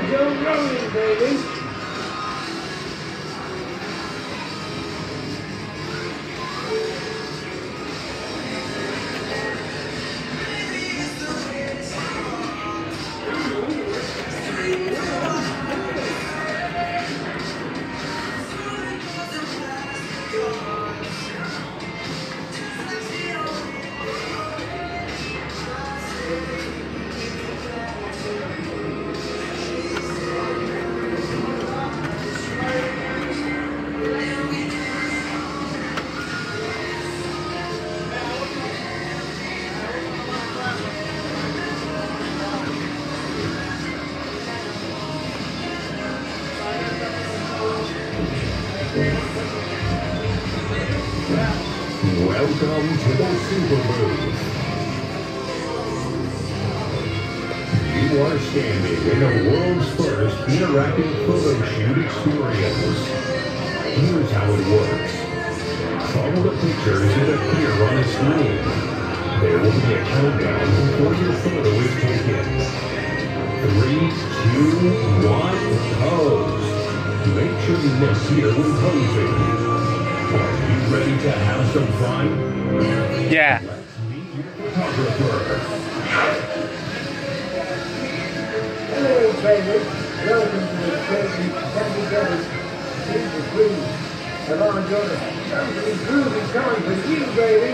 mojo rolling, baby. Welcome to the Super Booth. You are standing in the world's first interactive photo shoot experience. Here's how it works. Follow the pictures that appear on the screen. There will be a countdown before your photo is taken. 3, 2, 1, pose. Make sure you look here when posing. Are you ready to have some fun? Yeah. Let's meet your photographer. Hello, baby. Welcome to the crazy Sandy Brothers Super Cruise. And I'm enjoying a totally groovy time for you, baby.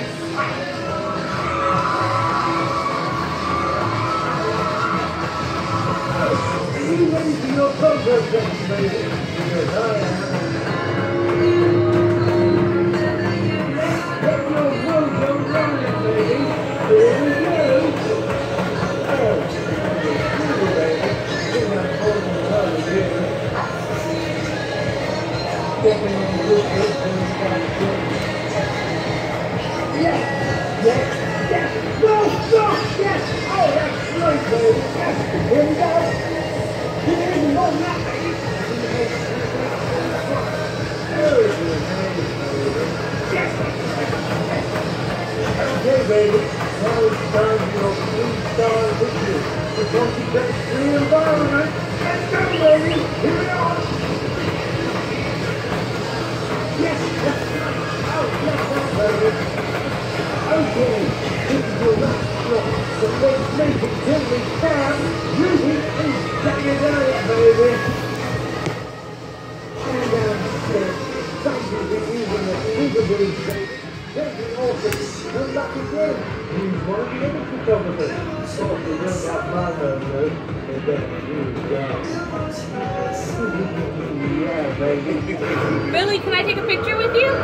Are you ready for your photo session, baby? Because I am. Get your mojo rolling, baby. Here we go. Oh, baby. Get that photo rolling, baby. Stepping on the roof, yes, yes, yes. No, no, yes. Oh, that's great, baby. Yes. Here we go. Here we go. Now, baby. Yes. Okay, baby. Now it's time for your 3-star picture. The 2023 environment. Let's go, baby. Here we are. Yes, that's right. Oh, yes, that's baby. Okay, this is your last shot. So let's make it till we can. Ruby is taking it out, baby. And downstairs. Thank you for using the Super Booth, baby. Thank you awesome. Good luck again. Use one of the other photographers. Of course, we don't have my number. But then you go. Yeah, baby. Billy, can I take a picture with you?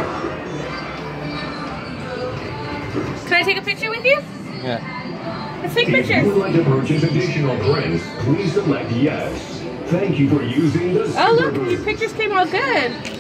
Can I take a picture with you? Yeah. Let's take If pictures. you would like to purchase additional prints, please select yes. Thank you for using the Oh, Super look, Booth. your pictures came out good.